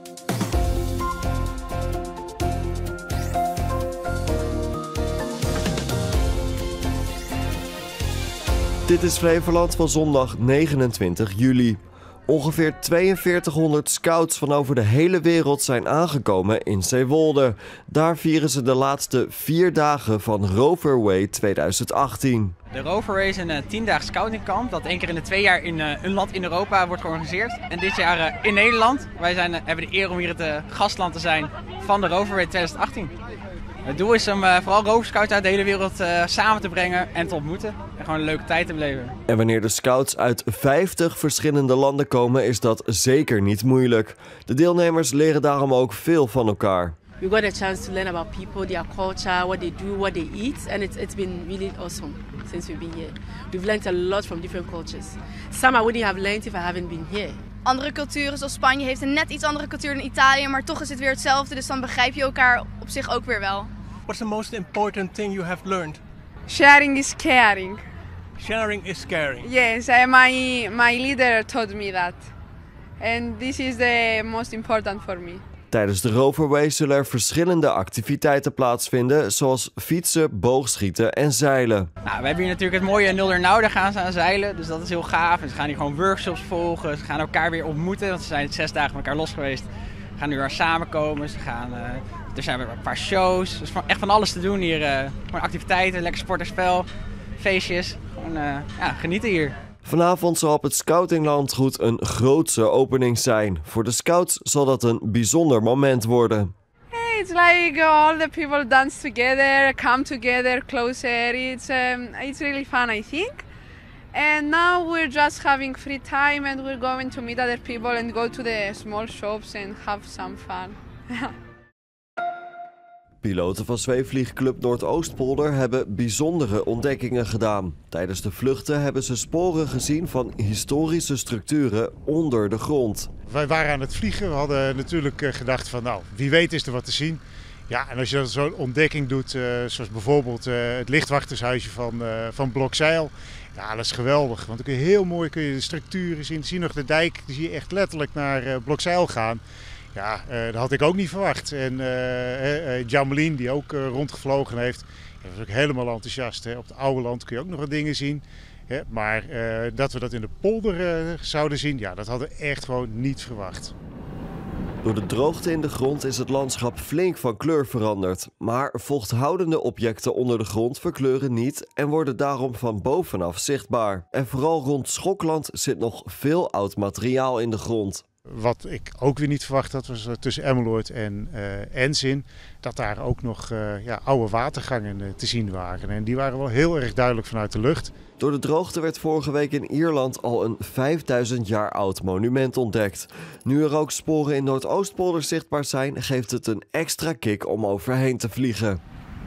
Dit is Flevoland van zondag 29 juli. Ongeveer 4200 scouts van over de hele wereld zijn aangekomen in Zeewolde. Daar vieren ze de laatste 4 dagen van Roverway 2018. De Roverway is een 10-daags scoutingkamp dat 1 keer in de 2 jaar in een land in Europa wordt georganiseerd. En dit jaar in Nederland. Wij hebben de eer om hier het gastland te zijn van de Roverway 2018. Het doel is om vooral roverscouts uit de hele wereld samen te brengen en te ontmoeten. En gewoon een leuke tijd te beleven. En wanneer de scouts uit 50 verschillende landen komen, is dat zeker niet moeilijk. De deelnemers leren daarom ook veel van elkaar. We got a chance to learn about people, their culture, what they do, what they eat. And it's been really awesome since we've been here. We've learned a lot from different cultures. Some I wouldn't have learned if I haven't been here. Andere culturen, zoals Spanje, heeft een net iets andere cultuur dan Italië, maar toch is het weer hetzelfde, dus dan begrijp je elkaar op zich ook weer wel. What's the most important thing you have learned? Sharing is caring. Sharing is caring. Yes, my leader told me that. And this is the most important for me. Tijdens de Roverway zullen er verschillende activiteiten plaatsvinden, zoals fietsen, boogschieten en zeilen. Nou, we hebben hier natuurlijk het mooie Nuldernau, daar gaan ze aan zeilen, dus dat is heel gaaf. En ze gaan hier gewoon workshops volgen, ze gaan elkaar weer ontmoeten, want ze zijn 6 dagen met elkaar los geweest. Ze gaan nu weer samenkomen, er zijn weer een paar shows, dus echt van alles te doen hier. Gewoon activiteiten, lekker sport en spel, feestjes, gewoon genieten hier. Vanavond zal op het Scoutinglandgoed een grootse opening zijn. Voor de scouts zal dat een bijzonder moment worden. Hey, it's like all the people dance together, come together closer. It's really fun, I think. And now we're just having free time and we're going to meet other people and go to the small shops and have some fun. Piloten van Zweefvliegclub Noordoostpolder hebben bijzondere ontdekkingen gedaan. Tijdens de vluchten hebben ze sporen gezien van historische structuren onder de grond. Wij waren aan het vliegen. We hadden natuurlijk gedacht van nou, wie weet is er wat te zien. Ja, en als je zo'n ontdekking doet, zoals bijvoorbeeld het lichtwachtershuisje van Blokzijl. Ja, dat is geweldig. Want dan kun je heel mooi de structuren zien. Zie je nog de dijk, die zie je echt letterlijk naar Blokzijl gaan. Ja, dat had ik ook niet verwacht. En Jamelien, die ook rondgevlogen heeft, was ook helemaal enthousiast. Hè. Op het oude land kun je ook nog wat dingen zien. Hè. Maar dat we dat in de polder zouden zien, ja, dat hadden we echt gewoon niet verwacht. Door de droogte in de grond is het landschap flink van kleur veranderd. Maar vochthoudende objecten onder de grond verkleuren niet en worden daarom van bovenaf zichtbaar. En vooral rond Schokland zit nog veel oud materiaal in de grond. Wat ik ook weer niet verwacht had, was tussen Emmeloord en Enzin, dat daar ook nog oude watergangen te zien waren. En die waren wel heel erg duidelijk vanuit de lucht. Door de droogte werd vorige week in Ierland al een 5000 jaar oud monument ontdekt. Nu er ook sporen in Noordoostpolder zichtbaar zijn, geeft het een extra kick om overheen te vliegen.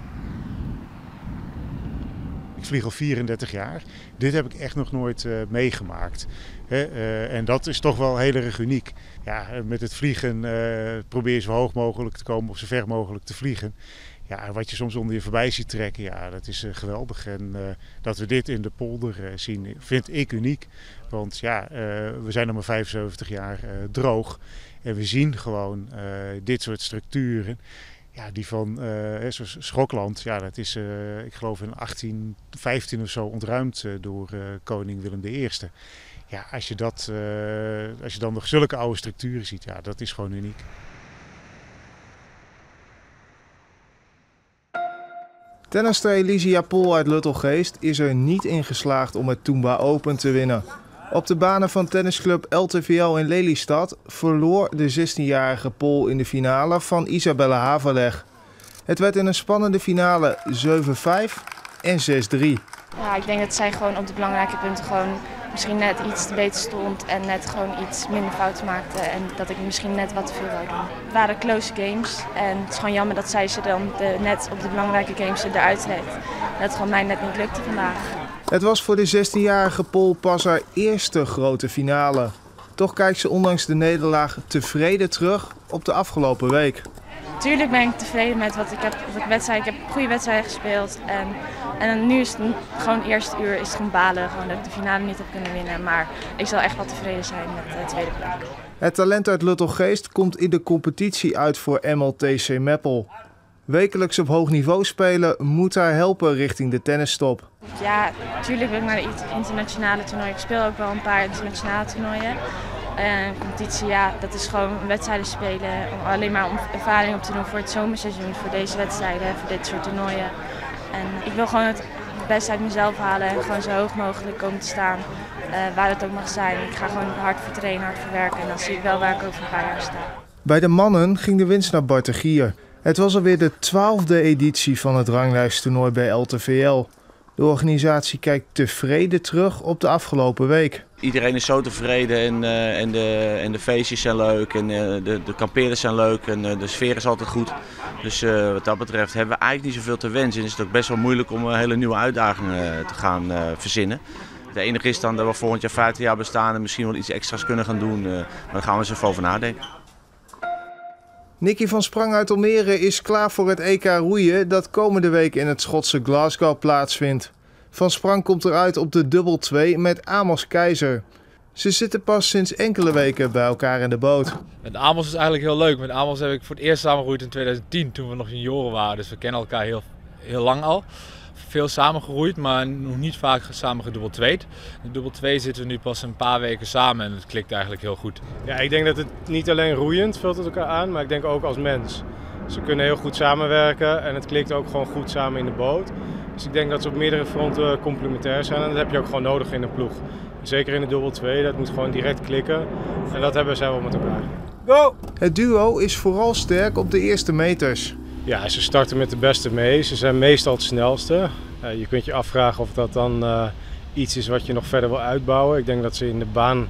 Ik vlieg al 34 jaar. Dit heb ik echt nog nooit meegemaakt. En dat is toch wel heel erg uniek. Ja, met het vliegen probeer je zo hoog mogelijk te komen of zo ver mogelijk te vliegen. Ja, wat je soms onder je voorbij ziet trekken, ja, dat is geweldig. En dat we dit in de polder zien, vind ik uniek. Want ja, we zijn nog maar 75 jaar droog. En we zien gewoon dit soort structuren. Ja, die van zoals Schokland, ja, dat is ik geloof in 1815 of zo ontruimd door koning Willem I. Ja, als je dan nog zulke oude structuren ziet, ja, dat is gewoon uniek. Tennister Elisia Pol uit Luttelgeest is er niet in geslaagd om het Toomba Open te winnen. Op de banen van tennisclub LTVL in Lelystad verloor de 16-jarige Pol in de finale van Isabelle Haverleg. Het werd in een spannende finale 7-5 en 6-3. Ja, ik denk dat zij gewoon op de belangrijke punten gewoon misschien net iets te beter stond en net gewoon iets minder fouten maakte en dat ik misschien net wat te veel wou doen. Het waren close games en het is gewoon jammer dat zij ze dan net op de belangrijke games eruit heeft. Dat het gewoon mij net niet lukte vandaag. Het was voor de 16-jarige Pol pas haar eerste grote finale. Toch kijkt ze ondanks de nederlaag tevreden terug op de afgelopen week. Tuurlijk ben ik tevreden met wat ik heb. Ik heb goede wedstrijden gespeeld. En dan nu is het gewoon het eerste uur is het gewoon balen. Gewoon dat ik de finale niet heb kunnen winnen. Maar ik zal echt wel tevreden zijn met de tweede plek. Het talent uit Luttelgeest komt in de competitie uit voor MLTC Meppel. Wekelijks op hoog niveau spelen moet haar helpen richting de tennisstop. Ja, natuurlijk wil ik naar de internationale toernooien. Ik speel ook wel een paar internationale toernooien. Competitie, ja, dat is gewoon wedstrijden spelen. Alleen maar om ervaring op te doen voor het zomerseizoen, voor deze wedstrijden, voor dit soort toernooien. En ik wil gewoon het beste uit mezelf halen en gewoon zo hoog mogelijk komen te staan. Waar het ook mag zijn. Ik ga gewoon hard voor trainen, hard voor werken en dan zie ik wel waar ik over een paar jaar sta. Bij de mannen ging de winst naar Bart de Gier. Het was alweer de 12e editie van het ranglijsttoernooi bij LTVL. De organisatie kijkt tevreden terug op de afgelopen week. Iedereen is zo tevreden en de feestjes zijn leuk en de kampeerders zijn leuk en de sfeer is altijd goed. Dus wat dat betreft hebben we eigenlijk niet zoveel te wensen. En is het ook best wel moeilijk om hele nieuwe uitdagingen te gaan verzinnen. Het enige is dan dat we volgend jaar 15 jaar bestaan en misschien wel iets extra's kunnen gaan doen. Maar daar gaan we eens even over nadenken. Nicky van Sprang uit Almere is klaar voor het EK roeien dat komende week in het Schotse Glasgow plaatsvindt. Van Sprang komt eruit op de dubbel 2 met Amos Keizer. Ze zitten pas sinds enkele weken bij elkaar in de boot. Met Amos is eigenlijk heel leuk. Met Amos heb ik voor het eerst samengeroeid in 2010 toen we nog junioren waren. Dus we kennen elkaar heel lang al. Veel samengeroeid, maar nog niet vaak samen gedubbeltweed. In dubbel 2 zitten we nu pas een paar weken samen en het klikt eigenlijk heel goed. Ja, ik denk dat het niet alleen roeiend vult het elkaar aan, maar ik denk ook als mens. Ze kunnen heel goed samenwerken en het klikt ook gewoon goed samen in de boot. Dus ik denk dat ze op meerdere fronten complementair zijn en dat heb je ook gewoon nodig in een ploeg. Zeker in de dubbel 2, dat moet gewoon direct klikken en dat hebben zij wel met elkaar. Go! Het duo is vooral sterk op de eerste meters. Ja, ze starten met de beste mee. Ze zijn meestal het snelste. Je kunt je afvragen of dat dan iets is wat je nog verder wil uitbouwen. Ik denk dat ze in de baan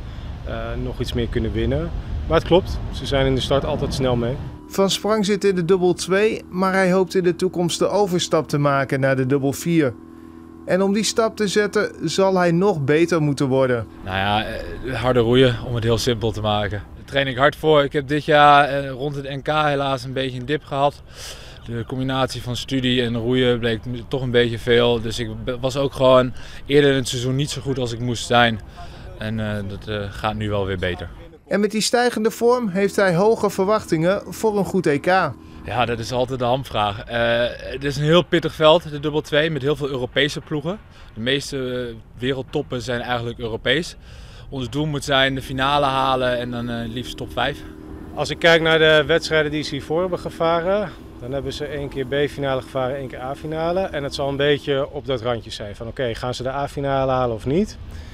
nog iets meer kunnen winnen. Maar het klopt, ze zijn in de start altijd snel mee. Van Sprang zit in de dubbel 2, maar hij hoopt in de toekomst de overstap te maken naar de dubbel 4. En om die stap te zetten zal hij nog beter moeten worden. Nou ja, harder roeien om het heel simpel te maken. Daar train ik hard voor. Ik heb dit jaar rond het NK helaas een beetje een dip gehad. De combinatie van studie en roeien bleek toch een beetje veel. Dus ik was ook gewoon eerder in het seizoen niet zo goed als ik moest zijn. En dat gaat nu wel weer beter. En met die stijgende vorm heeft hij hoge verwachtingen voor een goed EK. Ja, dat is altijd de hamvraag. Het is een heel pittig veld, de dubbel 2, met heel veel Europese ploegen. De meeste wereldtoppen zijn eigenlijk Europees. Ons doel moet zijn de finale halen en dan liefst top 5. Als ik kijk naar de wedstrijden die ze hiervoor hebben gevaren, dan hebben ze 1 keer B-finale gevaren, 1 keer A-finale. En het zal een beetje op dat randje zijn van oké, gaan ze de A-finale halen of niet?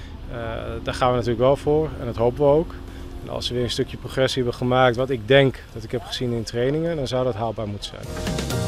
Daar gaan we natuurlijk wel voor en dat hopen we ook. En als ze weer een stukje progressie hebben gemaakt, wat ik denk dat ik heb gezien in trainingen, dan zou dat haalbaar moeten zijn.